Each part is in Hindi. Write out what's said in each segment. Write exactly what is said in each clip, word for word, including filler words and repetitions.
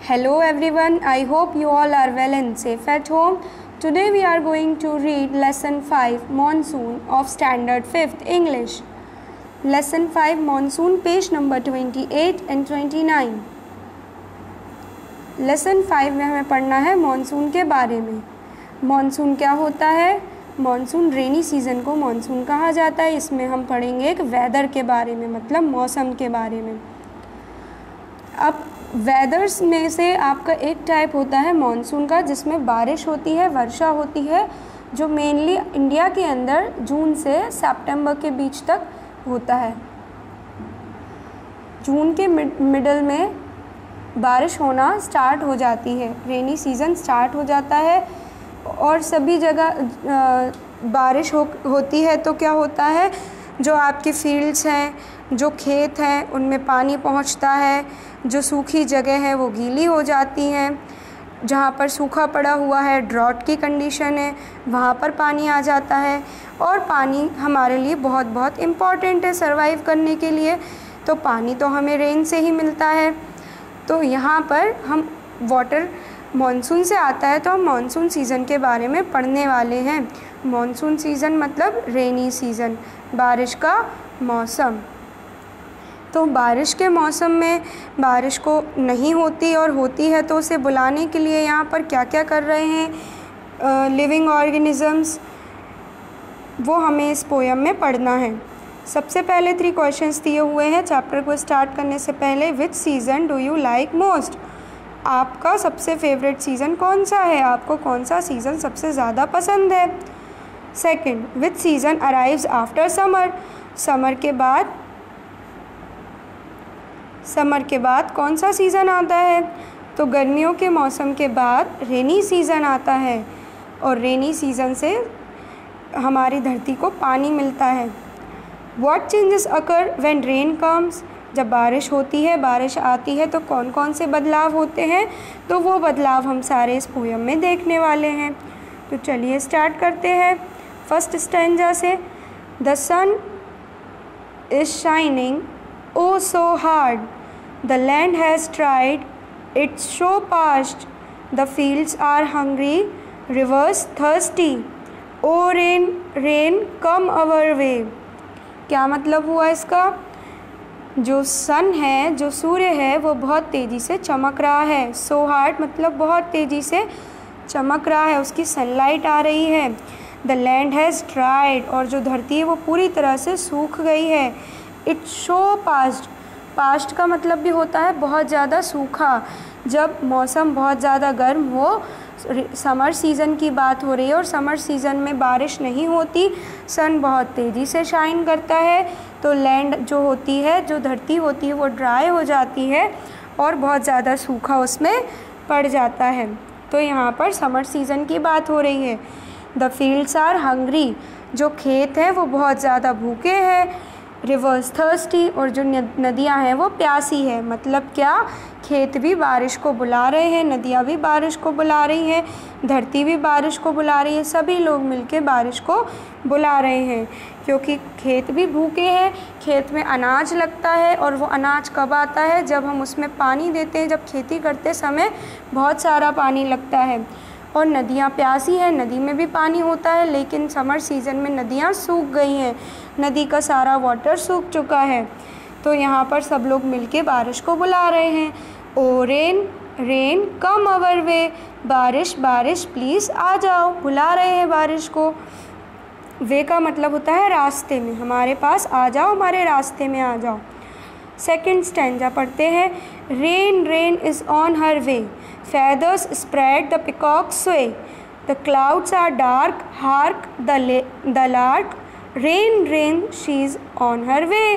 Hello everyone, I hope you all are well and safe at home. Today we are going to read Lesson five Monsoon of Standard fifth English. Lesson five Monsoon, page number twenty-eight and twenty-nine. Lesson five में हमें पढ़ना है मॉनसून के बारे में. मॉनसून क्या होता है? मॉनसून रेनी सीज़न को मॉनसून कहा जाता है. इसमें हम पढ़ेंगे एक वेदर के बारे में, मतलब मौसम के बारे में. अब वेदर्स में से आपका एक टाइप होता है मॉनसून का, जिसमें बारिश होती है, वर्षा होती है, जो मेनली इंडिया के अंदर जून से सितंबर के बीच तक होता है. जून के मिडल में बारिश होना स्टार्ट हो जाती है, रेनी सीज़न स्टार्ट हो जाता है और सभी जगह बारिश हो होती है. तो क्या होता है, जो आपके फील्ड्स हैं, जो खेत हैं, उनमें पानी पहुंचता है. जो सूखी जगह है वो गीली हो जाती हैं. जहाँ पर सूखा पड़ा हुआ है, ड्रॉट की कंडीशन है, वहाँ पर पानी आ जाता है. और पानी हमारे लिए बहुत बहुत इम्पॉर्टेंट है सर्वाइव करने के लिए. तो पानी तो हमें रेन से ही मिलता है. तो यहाँ पर हम वाटर मॉनसून से आता है, तो हम मॉनसून सीज़न के बारे में पढ़ने वाले हैं. मॉनसून सीज़न मतलब रेनी सीज़न, बारिश का मौसम. तो बारिश के मौसम में बारिश को नहीं होती और होती है, तो उसे बुलाने के लिए यहाँ पर क्या क्या कर रहे हैं लिविंग ऑर्गेनिज़म्स, वो हमें इस पोयम में पढ़ना है. सबसे पहले थ्री क्वेश्चंस दिए हुए हैं चैप्टर को स्टार्ट करने से पहले. Which season do you like most? आपका सबसे फेवरेट सीज़न कौन सा है? आपको कौन सा सीज़न सबसे ज़्यादा पसंद है? Second, which season arrives after summer? Summer के बाद समर के बाद कौन सा सीज़न आता है? तो गर्मियों के मौसम के बाद रेनी सीज़न आता है, और रेनी सीज़न से हमारी धरती को पानी मिलता है. What changes occur when rain comes? जब बारिश होती है, बारिश आती है, तो कौन कौन से बदलाव होते हैं? तो वो बदलाव हम सारे इस पोयम में देखने वाले हैं. तो चलिए स्टार्ट करते हैं फर्स्ट स्टैंजा से. The sun is shining oh so hard, the land has tried its show past, the fields are hungry, rivers thirsty, oh rain rain come our way. क्या मतलब हुआ इसका? जो सन है, जो सूर्य है, वो बहुत तेज़ी से चमक रहा है. सो हार्ड मतलब बहुत तेज़ी से चमक रहा है, उसकी सनलाइट आ रही है. द लैंड हैज़ ट्राइड, और जो धरती है वो पूरी तरह से सूख गई है. इट शो पास्ट, पास्ट का मतलब भी होता है बहुत ज़्यादा सूखा. जब मौसम बहुत ज़्यादा गर्म हो, समर सीज़न की बात हो रही है और समर सीज़न में बारिश नहीं होती, सन बहुत तेज़ी से शाइन करता है, तो लैंड जो होती है, जो धरती होती है, वो ड्राई हो जाती है और बहुत ज़्यादा सूखा उसमें पड़ जाता है. तो यहाँ पर समर सीज़न की बात हो रही है. द फील्ड्स आर हंग्री, जो खेत हैं वो बहुत ज़्यादा भूखे हैं. रिवर्स थर्स्टी, और जो नदियाँ हैं वो प्यासी है. मतलब क्या? खेत भी बारिश को बुला रहे हैं, नदियाँ भी बारिश को बुला रही हैं, धरती भी बारिश को बुला रही है. सभी लोग मिलके बारिश को बुला रहे हैं, क्योंकि खेत भी भूखे हैं. खेत में अनाज लगता है, और वो अनाज कब आता है? जब हम उसमें पानी देते हैं. जब खेती करते समय बहुत सारा पानी लगता है. और नदियाँ प्यासी हैं, नदी में भी पानी होता है, लेकिन समर सीज़न में नदियाँ सूख गई हैं, नदी का सारा वाटर सूख चुका है. तो यहाँ पर सब लोग मिलके बारिश को बुला रहे हैं. ओ रेन रेन कम अवर वे, बारिश बारिश प्लीज़ आ जाओ, बुला रहे हैं बारिश को. वे का मतलब होता है रास्ते में, हमारे पास आ जाओ, हमारे रास्ते में आ जाओ. सेकंड स्टैंजा पढ़ते हैं. Rain rain is on her way, feathers spread the peacock's way, the clouds are dark, hark the the lark, rain rain she's on her way.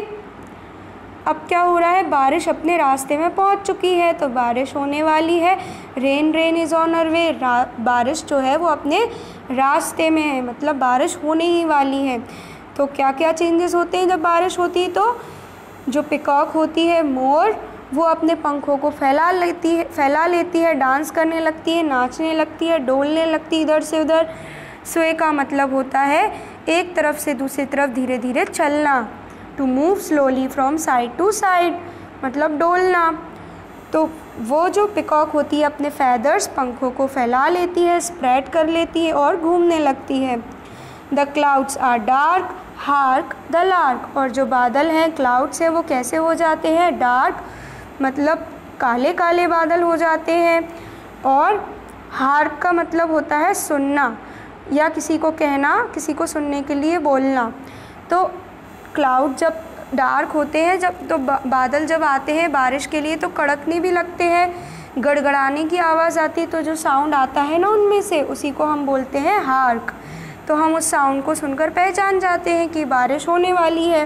अब क्या हो रहा है? बारिश अपने रास्ते में पहुंच चुकी है, तो बारिश होने वाली है. Rain rain is on her way, बारिश जो है वो अपने रास्ते में है, मतलब बारिश होने ही वाली है. तो क्या क्या चेंजेस होते हैं जब बारिश होती है? तो जो पिकॉक होती है, मोर, वो अपने पंखों को फैला लेती है फैला लेती है डांस करने लगती है, नाचने लगती है, डोलने लगती है इधर से उधर. स्वे का मतलब होता है एक तरफ से दूसरी तरफ धीरे धीरे चलना. To move slowly from side to side मतलब डोलना. तो वो जो पिकॉक होती है अपने फैदर्स पंखों को फैला लेती है, स्प्रेड कर लेती है और घूमने लगती है। The clouds are dark, hark the lark. और जो बादल हैं, क्लाउड्स हैं, वो कैसे हो जाते हैं? डार्क मतलब काले काले बादल हो जाते हैं। और हार्क का मतलब होता है सुनना या किसी को कहना, किसी को सुनने के लिए बोलना। तो क्लाउड जब डार्क होते हैं, जब तो बादल जब आते हैं बारिश के लिए, तो कड़कने भी लगते हैं, गड़गड़ाने की आवाज़ आती है। तो जो साउंड आता है ना उनमें से, उसी को हम बोलते हैं हार्क। तो हम उस साउंड को सुनकर पहचान जाते हैं कि बारिश होने वाली है।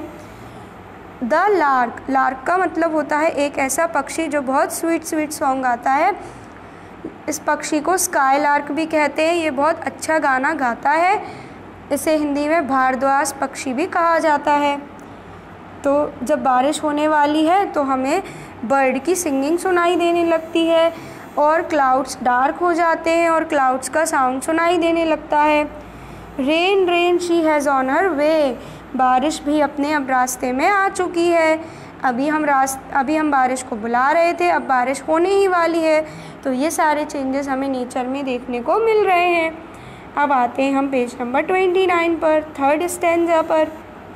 द लार्क, लार्क का मतलब होता है एक ऐसा पक्षी जो बहुत स्वीट स्वीट सॉन्ग गाता है। इस पक्षी को स्काई लार्क भी कहते हैं। ये बहुत अच्छा गाना गाता है। इसे हिंदी में भारद्वाज पक्षी भी कहा जाता है। तो जब बारिश होने वाली है तो हमें बर्ड की सिंगिंग सुनाई देने लगती है और क्लाउड्स डार्क हो जाते हैं और क्लाउड्स का साउंड सुनाई देने लगता है। Rain rain she has on her way, बारिश भी अपने अब रास्ते में आ चुकी है। अभी हम रास अभी हम बारिश को बुला रहे थे, अब बारिश होने ही वाली है। तो ये सारे चेंजेस हमें नेचर में देखने को मिल रहे हैं। अब आते हैं हम पेज नंबर ट्वेंटी नाइन पर, थर्ड स्टैंजा पर।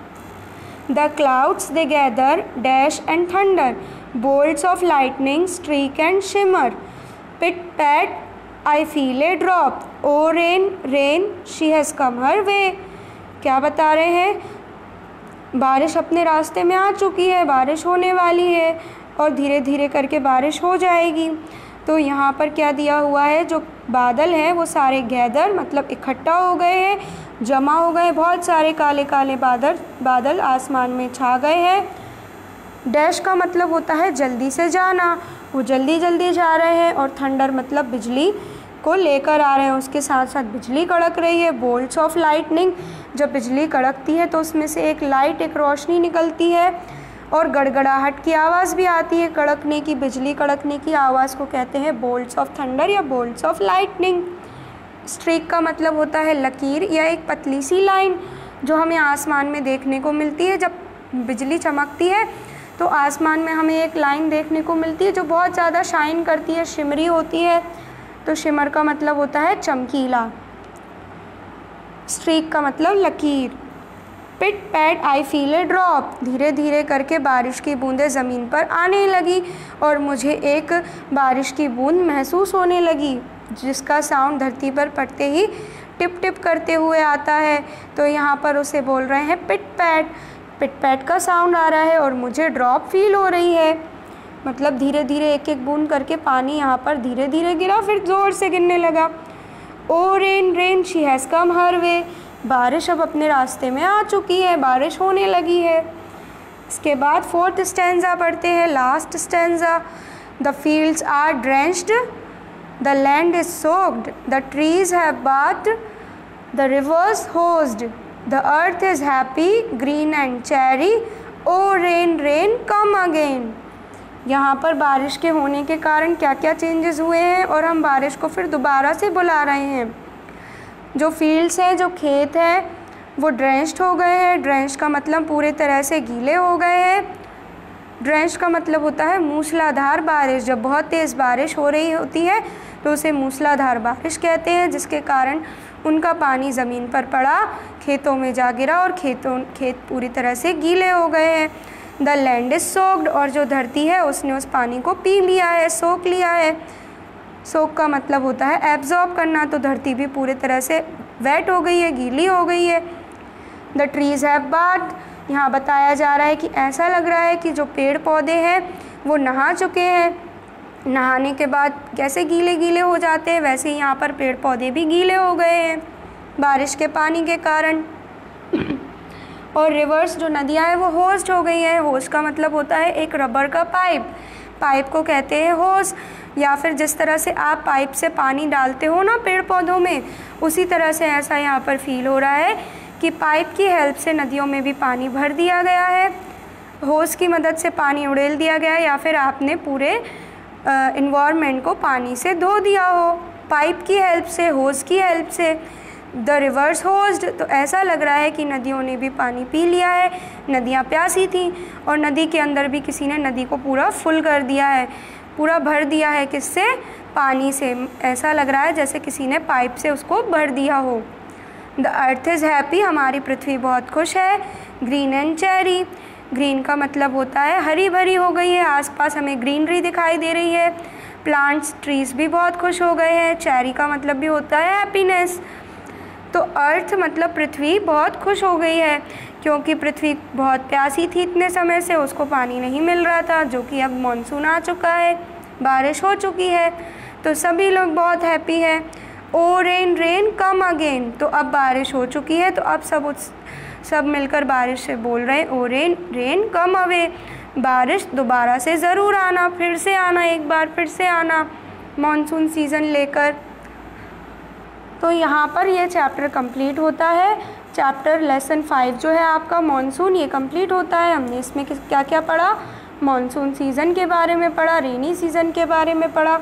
The clouds they gather dash and thunder, bolts of lightning streak and shimmer, pit pat I feel a drop, oh rain rain she has come her way। क्या बता रहे हैं? बारिश अपने रास्ते में आ चुकी है, बारिश होने वाली है और धीरे धीरे करके बारिश हो जाएगी। तो यहाँ पर क्या दिया हुआ है? जो बादल हैं वो सारे गैदर मतलब इकट्ठा हो गए हैं, जमा हो गए, बहुत सारे काले काले बादल बादल आसमान में छा गए हैं। डैश का मतलब होता है जल्दी से जाना, वो जल्दी जल्दी जा रहे हैं। और थंडर मतलब बिजली को लेकर आ रहे हैं, उसके साथ साथ बिजली कड़क रही है। बोल्ट्स ऑफ लाइटनिंग, जब बिजली कड़कती है तो उसमें से एक लाइट, एक रोशनी निकलती है और गड़गड़ाहट की आवाज़ भी आती है। कड़कने की, बिजली कड़कने की आवाज़ को कहते हैं बोल्ट्स ऑफ थंडर या बोल्ट्स ऑफ लाइटनिंग। स्ट्रीक का मतलब होता है लकीर या एक पतली सी लाइन जो हमें आसमान में देखने को मिलती है। जब बिजली चमकती है तो आसमान में हमें एक लाइन देखने को मिलती है जो बहुत ज़्यादा शाइन करती है, शिमरी होती है। तो शिमर का मतलब होता है चमकीला। स्ट्रीक का मतलब लकीर। Pit pat I feel a drop, धीरे धीरे करके बारिश की बूंदें ज़मीन पर आने लगी और मुझे एक बारिश की बूंद महसूस होने लगी जिसका साउंड धरती पर पड़ते ही टिप टिप करते हुए आता है। तो यहाँ पर उसे बोल रहे हैं पिट पैट, पिट पैट का साउंड आ रहा है और मुझे ड्रॉप फील हो रही है। मतलब धीरे धीरे एक एक बूंद करके पानी यहाँ पर धीरे धीरे गिरा, फिर ज़ोर से गिरने लगा। Oh rain rain she has come her way, बारिश अब अपने रास्ते में आ चुकी है, बारिश होने लगी है। इसके बाद फोर्थ स्टैंजा पढ़ते हैं, last stanza. The fields are drenched, the land is soaked, the trees have bathed, the rivers hosed, the earth is happy green and cheery, oh rain rain come again. यहाँ पर बारिश के होने के कारण क्या क्या चेंजेस हुए हैं और हम बारिश को फिर दोबारा से बुला रहे हैं। जो फील्ड्स हैं, जो खेत हैं, वो ड्रेंच्ड हो गए हैं। ड्रेंच का मतलब पूरे तरह से गीले हो गए हैं। ड्रेंच का मतलब होता है मूसलाधार बारिश। जब बहुत तेज़ बारिश हो रही होती है तो उसे मूसलाधार बारिश कहते हैं, जिसके कारण उनका पानी ज़मीन पर पड़ा, खेतों में जा गिरा और खेतों खेत पूरी तरह से गीले हो गए हैं। द लैंड इज सोक्ड, और जो धरती है उसने उस पानी को पी लिया है, सोख लिया है। सोख का मतलब होता है एब्जॉर्ब करना, तो धरती भी पूरे तरह से वेट हो गई है, गीली हो गई है। द ट्रीज़ हैव bathed, यहाँ बताया जा रहा है कि ऐसा लग रहा है कि जो पेड़ पौधे हैं वो नहा चुके हैं। नहाने के बाद कैसे गीले गीले हो जाते हैं, वैसे ही यहाँ पर पेड़ पौधे भी गीले हो गए हैं बारिश के पानी के कारण। और रिवर्स जो नदियाँ हैं वो होस्ट हो गई हैं। होस्ट का मतलब होता है एक रबर का पाइप, पाइप को कहते हैं होस्ट। या फिर जिस तरह से आप पाइप से पानी डालते हो ना पेड़ पौधों में, उसी तरह से ऐसा यहाँ पर फील हो रहा है कि पाइप की हेल्प से नदियों में भी पानी भर दिया गया है, होस की मदद से पानी उड़ेल दिया गया है, या फिर आपने पूरे इन्वायरमेंट को पानी से धो दिया हो पाइप की हेल्प से, होस की हेल्प से। द रिवर्स होस्ड, तो ऐसा लग रहा है कि नदियों ने भी पानी पी लिया है। नदियाँ प्यासी थीं और नदी के अंदर भी किसी ने नदी को पूरा फुल कर दिया है। पूरा भर दिया है किससे? पानी से। ऐसा लग रहा है जैसे किसी ने पाइप से उसको भर दिया हो। द अर्थ इज़ हैप्पी, हमारी पृथ्वी बहुत खुश है। ग्रीन एंड चेरी, ग्रीन का मतलब होता है हरी भरी हो गई है, आसपास हमें ग्रीनरी दिखाई दे रही है। प्लांट्स, ट्रीज़ भी बहुत खुश हो गए हैं। चेरी का मतलब भी होता है हैप्पीनेस। तो अर्थ मतलब पृथ्वी बहुत खुश हो गई है, क्योंकि पृथ्वी बहुत प्यासी थी इतने समय से, उसको पानी नहीं मिल रहा था, जो कि अब मॉनसून आ चुका है, बारिश हो चुकी है, तो सभी लोग बहुत हैप्पी है। Oh rain rain come again, तो अब बारिश हो चुकी है, तो अब सब उस सब मिलकर बारिश से बोल रहे हैं oh rain rain come away, बारिश दोबारा से ज़रूर आना, फिर से आना, एक बार फिर से आना मॉनसून सीज़न लेकर। तो यहाँ पर ये चैप्टर कंप्लीट होता है। चैप्टर लेसन फाइव जो है आपका मॉनसून, ये कंप्लीट होता है। हमने इसमें क्या क्या पढ़ा? मॉनसून सीज़न के बारे में पढ़ा, रेनी सीज़न के बारे में पढ़ा।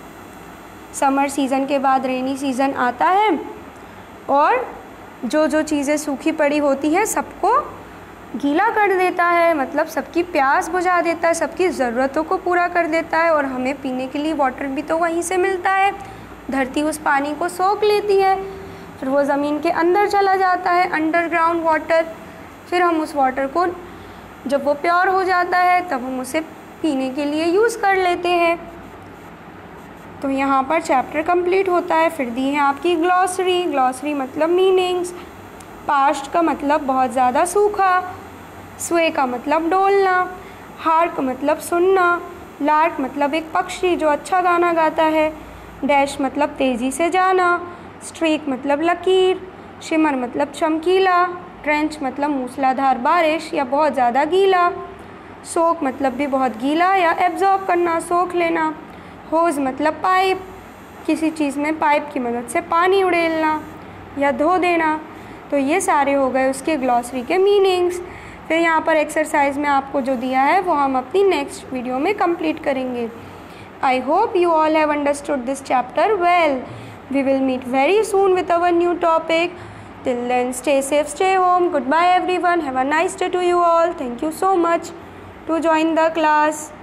समर सीज़न के बाद रेनी सीज़न आता है और जो जो चीज़ें सूखी पड़ी होती हैं सबको गीला कर देता है, मतलब सबकी प्यास बुझा देता है, सबकी ज़रूरतों को पूरा कर देता है। और हमें पीने के लिए वाटर भी तो वहीं से मिलता है। धरती उस पानी को सोख लेती है, फिर वो ज़मीन के अंदर चला जाता है, अंडरग्राउंड वाटर। फिर हम उस वाटर को, जब वो प्योर हो जाता है, तब हम उसे पीने के लिए यूज़ कर लेते हैं। तो यहाँ पर चैप्टर कंप्लीट होता है। फिर दी है आपकी ग्लॉसरी। ग्लॉसरी मतलब मीनिंग्स। पास्ट का मतलब बहुत ज़्यादा सूखा, स्वे का मतलब डोलना, हार्क मतलब सुनना, लार्क मतलब एक पक्षी जो अच्छा गाना गाता है, डैश मतलब तेज़ी से जाना, स्ट्रीक मतलब लकीर, शिमर मतलब चमकीला, ट्रेंच मतलब मूसलाधार बारिश या बहुत ज़्यादा गीला, सोक मतलब भी बहुत गीला या एब्जॉर्ब करना, सोख लेना, होज मतलब पाइप, किसी चीज़ में पाइप की मदद से पानी उड़ेलना या धो देना। तो ये सारे हो गए उसके ग्लॉसरी के मीनिंग्स। फिर यहाँ पर एक्सरसाइज में आपको जो दिया है वो हम अपनी नेक्स्ट वीडियो में कंप्लीट करेंगे। I hope you all have understood this chapter well. We will meet very soon with our new topic. Till then, stay safe, stay home. Goodbye everyone. Have a nice day to you all. Thank you so much to join the class.